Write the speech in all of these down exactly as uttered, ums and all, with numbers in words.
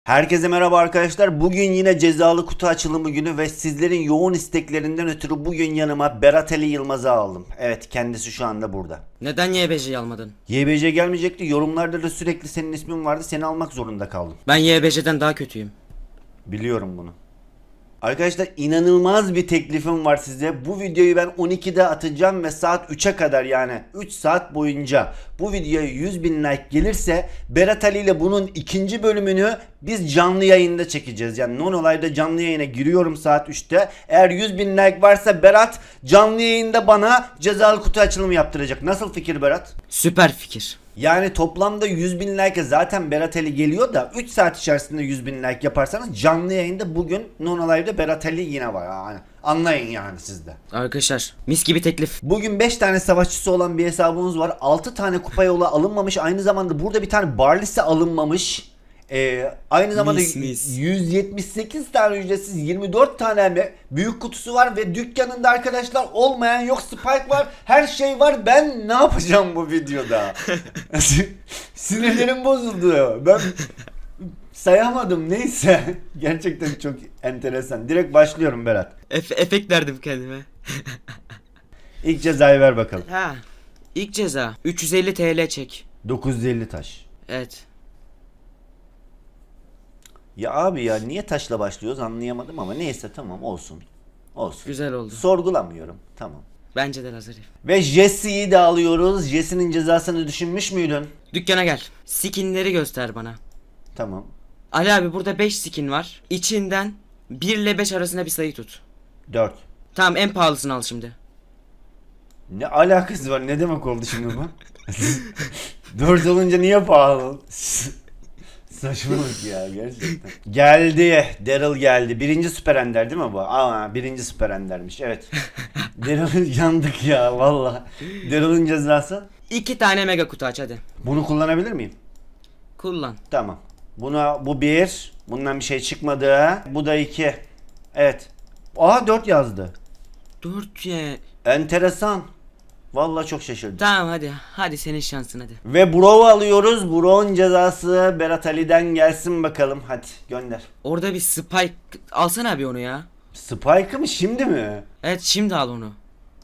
Herkese merhaba arkadaşlar. Bugün yine cezalı kutu açılımı günü ve sizlerin yoğun isteklerinden ötürü bugün yanıma Berat Ali Yılmaz'ı aldım. Evet, kendisi şu anda burada. Neden Y B C'yi almadın? Y B C gelmeyecekti. Yorumlarda da sürekli senin ismin vardı. Seni almak zorunda kaldım. Ben Y B C'den daha kötüyüm. Biliyorum bunu. Arkadaşlar inanılmaz bir teklifim var size. Bu videoyu ben on ikide atacağım ve saat üçe kadar, yani üç saat boyunca bu videoya yüz bin like gelirse Berat Ali ile bunun ikinci bölümünü biz canlı yayında çekeceğiz. Yani non olayda canlı yayına giriyorum saat üçte. Eğer yüz bin like varsa Berat canlı yayında bana cezalı kutu açılımı yaptıracak. Nasıl fikir Berat? Süper fikir. Yani toplamda yüz bin like'a zaten Berat Ali geliyor da üç saat içerisinde yüz bin like yaparsanız canlı yayında bugün Non Live'de Berat Ali yine var. Yani anlayın yani siz de. Arkadaşlar mis gibi teklif. Bugün beş tane savaşçısı olan bir hesabımız var. altı tane kupa yola alınmamış. Aynı zamanda burada bir tane Barley'si alınmamış. Ee, aynı zamanda Mis, mis. yüz yetmiş sekiz tane ücretsiz yirmi dört tane büyük kutusu var ve dükkanında arkadaşlar olmayan yok, Spike var, her şey var. Ben ne yapacağım bu videoda? Sinirlerim bozuldu. Ben sayamadım, neyse. Gerçekten çok enteresan. Direkt başlıyorum Berat. Efe efekt verdim kendime. İlk cezayı ver bakalım. Ha. İlk ceza üç yüz elli T L çek. dokuz yüz elli taş. Evet. Ya abi ya, niye taşla başlıyoruz anlayamadım ama neyse, tamam, olsun. Olsun. Güzel oldu. Sorgulamıyorum. Tamam. Bence de Lazarif. Ve Jesse'yi de alıyoruz. Jesse'nin cezasını düşünmüş müydün? Dükkana gel. Skinleri göster bana. Tamam. Ali abi burada beş skin var. İçinden bir ile beş arasında bir sayı tut. dört. Tamam, en pahalısını al şimdi. Ne alakası var? Ne demek oldu şimdi bu? dört olunca niye pahalı? Saçmalık ya gerçekten. Geldi. Daryl geldi. Birinci süper ender değil mi bu? Aa, birinci süper endermiş. Evet. Daryl yandık ya valla. Daryl'ın cezası. İki tane mega kutu aç hadi. Bunu kullanabilir miyim? Kullan. Tamam. Buna bu bir. Bundan bir şey çıkmadı. Bu da iki. Evet. Aha, dört yazdı. Dört ye. Enteresan. Vallahi çok şaşırdım. Tamam hadi. Hadi senin şansın hadi. Ve Bro'u alıyoruz. Bro'nun cezası Berat Ali'den gelsin bakalım. Hadi gönder. Orada bir Spike alsana bir onu ya. Spike'ı mı şimdi mi? Evet, şimdi al onu.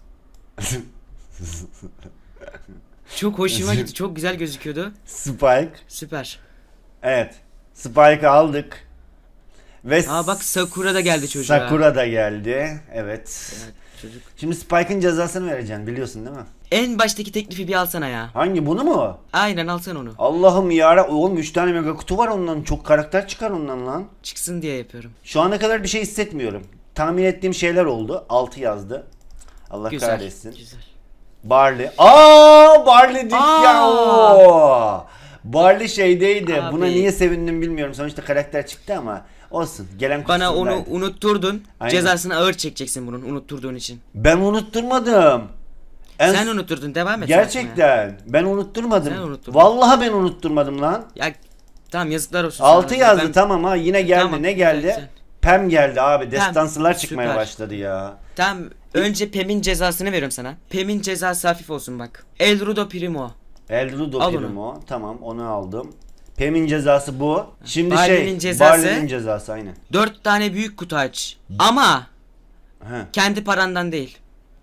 Çok hoşuma gitti. Çok güzel gözüküyordu. Spike. Süper. Evet. Spike'ı aldık. Ve Aa bak, Sakura da geldi çocuğa. Sakura da geldi. Evet. Evet, çocuk. Şimdi Spike'ın cezasını vereceksin, biliyorsun değil mi? En baştaki teklifi bir alsana ya. Hangi, bunu mu? Aynen, alsana onu. Allah'ım yara, oğlum üç tane mega kutu var ondan. Çok karakter çıkar ondan lan. Çıksın diye yapıyorum. Şu ana kadar bir şey hissetmiyorum. Tahmin ettiğim şeyler oldu. altı yazdı. Allah Güzel. kahretsin. Güzel. Barley. Aa, Barley dik Aa! ya. Oo. Barley şeydeydi. Abi. Buna niye sevindim bilmiyorum. Sonuçta karakter çıktı ama olsun. Gelen Bana onu kutusundaydı. unutturdun. Aynen. Cezasını ağır çekeceksin bunun, unutturduğun için. Ben unutturmadım. En... Sen unutturdun, devam et. Gerçekten. Ben unutturmadım. Sen unutturdun. Vallahi ben unutturmadım lan. Ya tamam, yazıklar olsun. altı sana. yazdı, Ben- tamam ha, yine geldi. Tamam, ne geldi? güzel, güzel. Pem geldi abi. Destansılar çıkmaya süper. başladı ya. Tamam, önce Pem'in cezasını veriyorum sana. Pem'in cezası hafif olsun bak. El Rudo Primo. El Rudo Al Primo. Tamam, onu aldım. Pem'in cezası bu. Şimdi Barley'nin şey. cezası- Barley'nin cezası aynen. Dört tane büyük kutu aç. Ama He. kendi parandan değil.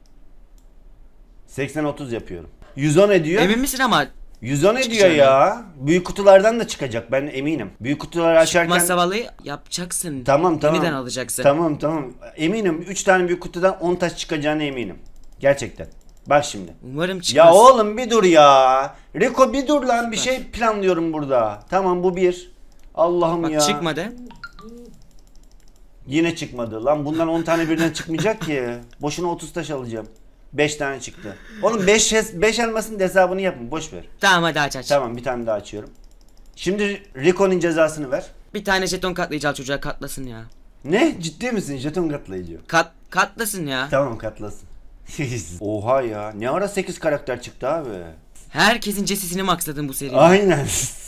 seksen otuz yapıyorum. yüz on ediyor. Emin misin ama? yüz on ediyor Çıkacağını. ya. Büyük kutulardan da çıkacak, ben eminim. Büyük kutuları açarken Çıkmazsa vallahi yapacaksın. tamam tamam. Yeniden alacaksın. Tamam tamam. Eminim üç tane büyük kutudan on taş çıkacağına eminim. Gerçekten. Bak şimdi. Umarım çıkmaz. Ya oğlum bir dur ya. Rico bir dur lan, bir şey planlıyorum burada. Tamam, bu bir. Allah'ım Bak ya. çıkmadı. Yine çıkmadı. Lan bundan on tane birden çıkmayacak ki. Boşuna otuz taş alacağım. beş tane çıktı. Oğlum beş beş elmasın hesabını yapma, boş ver. Tamam hadi aç aç. Tamam, bir tane daha açıyorum. Şimdi Rico'nun cezasını ver. Bir tane jeton katlayıcı al, çocuğa katlasın ya. Ne? Ciddi misin? Jeton katlayıcı. Kat katlasın ya. Tamam, katlasın. Oha ya. Ne ara sekiz karakter çıktı abi. Herkesin cesisini maxladın bu seriye. Aynen.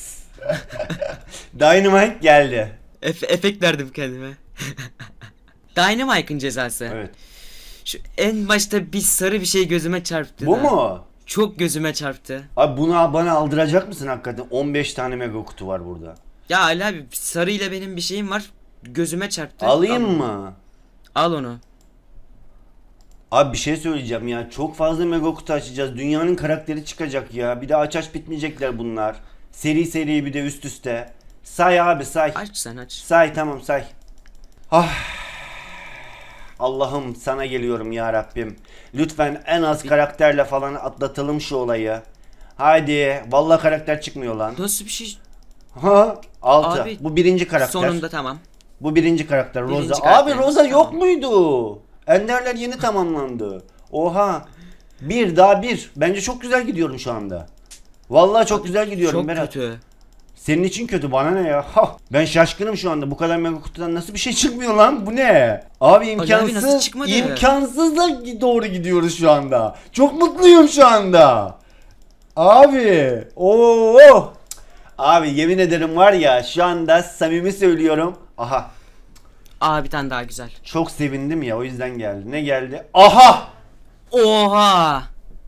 Dynamite geldi. Efe efekt verdim kendime. Dynamite'ın cezası. Evet. Şu en başta bir sarı bir şey gözüme çarptı. Bu da. mu? Çok gözüme çarptı. Abi bunu bana aldıracak mısın hakikaten? on beş tane mega kutu var burada. Ya Ali abi sarıyla benim bir şeyim var. Gözüme çarptı. Alayım Al. mı? Al onu. Abi bir şey söyleyeceğim ya. Çok fazla mega kutu açacağız. Dünyanın karakteri çıkacak ya. Bir de aç aç bitmeyecekler bunlar. Seri seri bir de üst üste. Say abi say. Aç sen aç. Say tamam say. Ah. Allah'ım sana geliyorum ya Rabbim. Lütfen en az karakterle falan atlatalım şu olayı. Haydi. Vallahi karakter çıkmıyor lan. Nasıl bir şey? Ha, altı. Abi, Bu birinci karakter. Sonunda tamam. Bu birinci karakter Rosa. Birinci Abi karakterimiz, Rosa yok tamam. muydu? Enderler yeni tamamlandı. Oha. Bir daha bir. Bence çok güzel gidiyorum şu anda. Vallahi çok güzel gidiyorum Çok Berat. kötü. Senin için kötü, bana ne ya? Ha, ben şaşkınım şu anda. Bu kadar mega kutudan nasıl bir şey çıkmıyor lan? Bu ne? Abi imkansız. nasıl çıkmadı? İmkansızla doğru gidiyoruz şu anda. Çok mutluyum şu anda. Abi. Oo. Abi yemin ederim var ya, şu anda samimi söylüyorum. Aha. Aa bir tane daha güzel. Çok sevindim ya, o yüzden geldi. Ne geldi? Aha. Oha.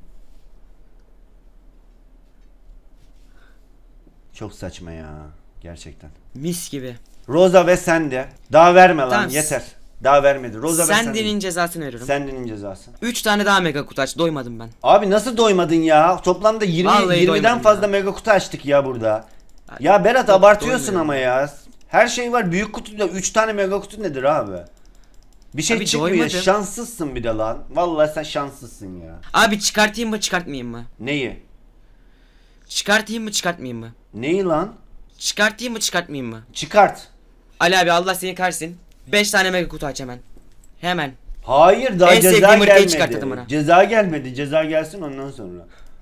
Çok saçma ya. Gerçekten. Mis gibi. Rosa ve Sandy. Daha verme lan, Tamam. yeter. Daha vermedi. Rosa ve Sandy. Sandy'nin cezasını veriyorum. Sandy'nin cezası. üç tane daha mega kutu aç. Doymadım ben. Abi nasıl doymadın ya? Toplamda yirmi Vallahi yirmiden doymadım fazla ya. mega kutu açtık ya burada. Abi, Ya Berat çok abartıyorsun doymuyor. ama ya. Her şey var. Büyük kutuda üç tane mega kutu nedir abi? Bir şey Abi çıkmıyor. doymadım. Şanssızsın bir de lan. Vallahi sen şanssızsın ya. Abi çıkartayım mı çıkartmayayım mı? Neyi? Çıkartayım mı çıkartmayayım mı? Neyi lan? Çıkartayım mı çıkartmayayım mı? Çıkart. Ali abi Allah seni kahretsin. beş tane mega kutu aç hemen. Hemen. Hayır, daha En ceza sevdiğim ırkayı gelmedi. çıkarttım bana. Ceza gelmedi. Ceza gelsin ondan sonra.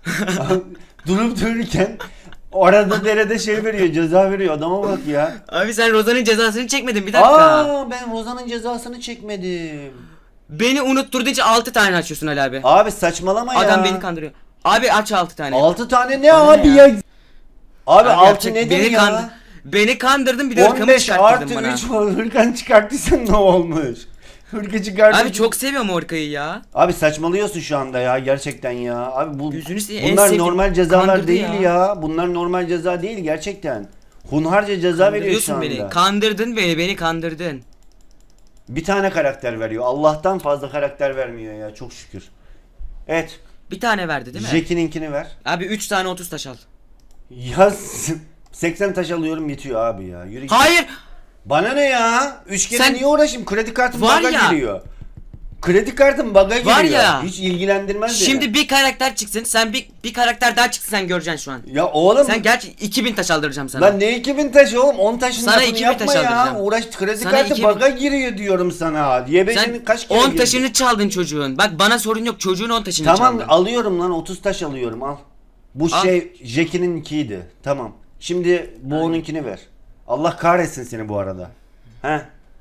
Durup dururken arada derede şey veriyor, ceza veriyor. Adama bak ya. Abi sen Rozan'ın cezasını çekmedin bir dakika. Aa, ben Rozan'ın cezasını çekmedim. Beni unutturduğu için altı tane açıyorsun Ali abi. Abi saçmalama ya. Adam beni kandırıyor. Abi aç altı tane. altı tane ne Bana abi ne ya? ya? Abi, Abi altı yapacak- nedir beni ya? kandı- Beni kandırdın bir de ırkamı on beş çıkarttırdın artı bana. üç hırkan çıkarttıysan ne olmuş? Hırkı çıkarttın. Abi çok seviyorum o ırkayı ya. Abi saçmalıyorsun şu anda ya, gerçekten ya. Abi bu Gözünü seveyim, en bunlar sevdiğim- normal cezalar kandırdı değil ya. ya. Bunlar normal ceza değil gerçekten. Hunharca ceza veriyor şu Kandırıyorsun anda. beni. Kandırdın beni. Beni kandırdın. Bir tane karakter veriyor. Allah'tan fazla karakter vermiyor ya, çok şükür. Evet. Bir tane verdi değil mi? Jackie'ninkini ver. Abi üç tane otuz taş al. Ya seksen taş alıyorum yetiyor abi ya. Yürü git. Hayır. Bana ne ya? Üç kere Sen- niye uğraşayım? Kredi kartım Var baga ya. giriyor. Kredi kartım baga giriyor. Var ya. Hiç ilgilendirmez Şimdi beni. bir karakter çıksın. Sen bir bir karakter daha çıksın sen göreceksin şu an. Ya oğlum. Sen gerçi iki bin taş aldıracağım sana. Lan ne iki bin taş oğlum? on taşın Sana lafını iki bin yapma taş ya. aldıracağım. Uğraş, kredi Sana kartı iki bin baga giriyor diyorum sana. Diye Sen beşini kaç kere on girdi? taşını çaldın çocuğun. Bak bana sorun yok. Çocuğun on taşını Tamam çaldın. alıyorum lan, otuz taş alıyorum, al. Bu Al. şey Jackie'nin ikiydi. Tamam. Şimdi bu Aynen. onunkini ver. Allah kahretsin seni bu arada. He?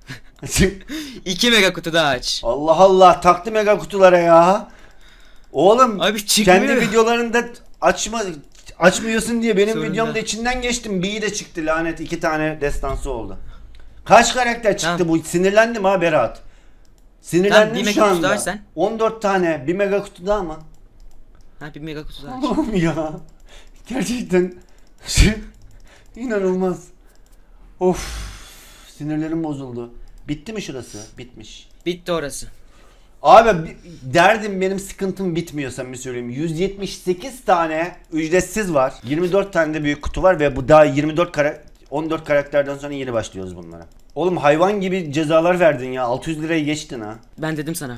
iki mega kutu daha aç. Allah Allah, taktı mega kutulara ya. Oğlum Abi çıkmıyor. kendi videolarında açma açmıyorsun diye benim Sorun videomda da. içinden geçtim. B'yi de çıktı lanet, iki tane destansı oldu. Kaç karakter çıktı Tamam. bu? Sinirlendim ha Berat. Tamam, Sinirlendim bir şu mega kutu anda. daha sen. on dört tane bir mega kutu daha mı? Ha bir mega kutu daha aç. Allah'ım ya. Gerçekten inanılmaz. Of. Sinirlerim bozuldu. Bitti mi şurası? Bitmiş. Bitti orası. Abi bi- derdim, benim sıkıntım bitmiyor samimi söyleyeyim. yüz yetmiş sekiz tane ücretsiz var. yirmi dört tane de büyük kutu var ve bu daha yirmi dört kara on dört karakterden sonra yeni başlıyoruz bunlara. Oğlum hayvan gibi cezalar verdin ya. altı yüz lirayı geçtin ha. Ben dedim sana.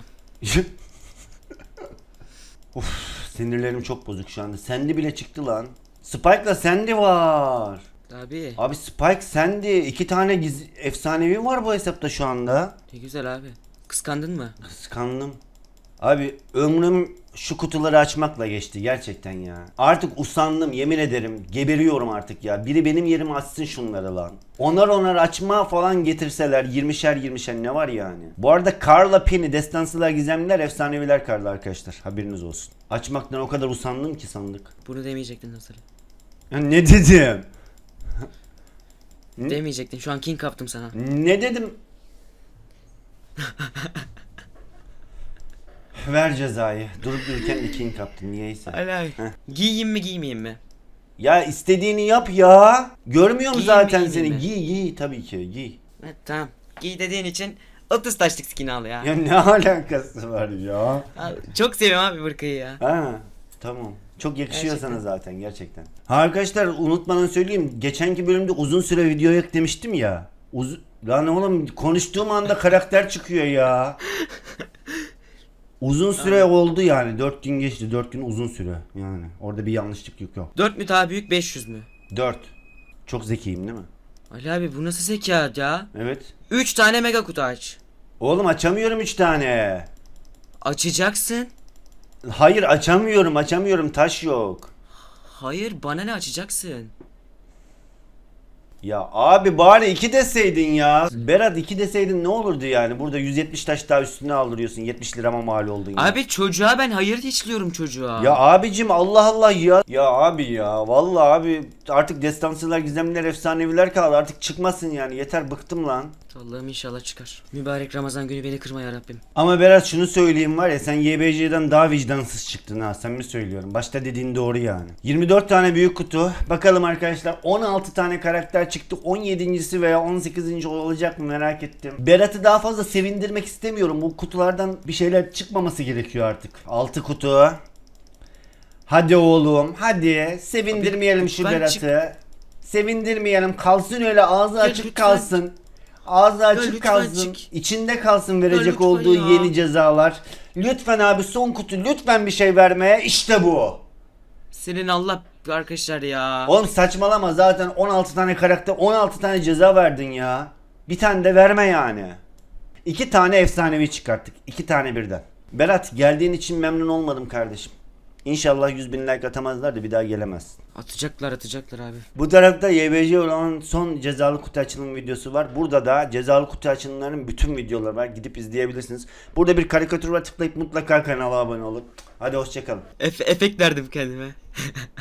Uf, sinirlerim çok bozuk şu anda. Sandy bile çıktı lan. Spike'la Sandy var. Abi. Abi Spike, Sandy, iki tane giz efsanevi var bu hesapta şu anda. Ne güzel abi. Kıskandın mı? Kıskandım. Abi ömrüm şu kutuları açmakla geçti gerçekten ya. Artık usandım, yemin ederim. Geberiyorum artık ya. Biri benim yerime açsın şunları lan. Onar onar açma falan getirseler yirmişer yirmişer ne var yani. Bu arada Carla Penny, destansılar, gizemliler, efsaneviler kartı arkadaşlar. Haberiniz olsun. Açmaktan o kadar usandım ki sandık. Bunu demeyecektin nasıl? Ya ne dedim? Hı? Demeyecektin. Şu an king kaptım sana. Ne dedim? Ver cezayı. Durup dururken ikin kaptın niyeyse. Ali abi. Heh. Giyeyim mi giymeyeyim mi? Ya istediğini yap ya. Görmüyorum Giyeyim mi, zaten giyeyim seni. mi? Giy giy tabii ki giy. Evet, tamam. Giy dediğin için otuz taşlık skin al ya. Ya ne alakası var ya? Abi, çok seviyorum abi burkayı ya. Ha tamam. Çok yakışıyor Gerçekten. sana zaten gerçekten. Ha arkadaşlar unutmadan söyleyeyim. Geçenki bölümde uzun süre video yok demiştim ya. Uz Lan oğlum konuştuğum anda karakter çıkıyor ya. Uzun süre oldu yani. dört gün geçti. dört gün uzun süre. Yani orada bir yanlışlık yok yok. dört mü daha büyük, beş yüz mü? dört. Çok zekiyim değil mi? Ali abi bu nasıl zeka ya? Evet. üç tane mega kutu aç. Oğlum açamıyorum üç tane. Açacaksın. Hayır açamıyorum açamıyorum taş yok. Hayır, bana ne, açacaksın? Ya abi bari iki deseydin ya. Berat iki deseydin ne olurdu yani? Burada yüz yetmiş taş daha üstüne aldırıyorsun. yetmiş lirama mal oldun ya. Abi çocuğa ben hayır içliyorum çocuğa. Ya abicim Allah Allah ya. Ya abi ya vallahi abi artık destansılar, gizemler, efsaneviler kaldı. Artık çıkmasın yani. Yeter bıktım lan. Allah'ım inşallah çıkar. Mübarek Ramazan günü beni kırma ya Rabbim. Ama Berat şunu söyleyeyim var ya sen Y B C'den daha vicdansız çıktın ha. Sen mi söylüyorum? Başta dediğin doğru yani. yirmi dört tane büyük kutu. Bakalım arkadaşlar on altı tane karakter çıktı. on yedincisi veya on sekizinci olacak mı merak ettim. Berat'ı daha fazla sevindirmek istemiyorum. Bu kutulardan bir şeyler çıkmaması gerekiyor artık. altı kutu. Hadi oğlum hadi. Sevindirmeyelim Abi, şu lütfen Berat'ı. Sevindirmeyelim. Kalsın öyle ağzı açık lütfen. kalsın. Ağzı açık lütfen kalsın. çık. İçinde kalsın verecek lütfen olduğu ya. yeni cezalar. Lütfen abi son kutu lütfen bir şey vermeye. İşte bu. Senin Allah arkadaşlar ya. Oğlum saçmalama zaten on altı tane karakter on altı tane ceza verdin ya. Bir tane de verme yani. İki tane efsanevi çıkarttık. İki tane birden. Berat geldiğin için memnun olmadım kardeşim. İnşallah yüz bin like atamazlar da bir daha gelemezsin. Atacaklar atacaklar abi. Bu tarafta Y B C olan son cezalı kutu açılım videosu var. Burada da cezalı kutu açılımlarının bütün videoları var. Gidip izleyebilirsiniz. Burada bir karikatür var. Tıklayıp mutlaka kanala abone olun. Hadi hoşçakalın. Efe efekt verdim kendime.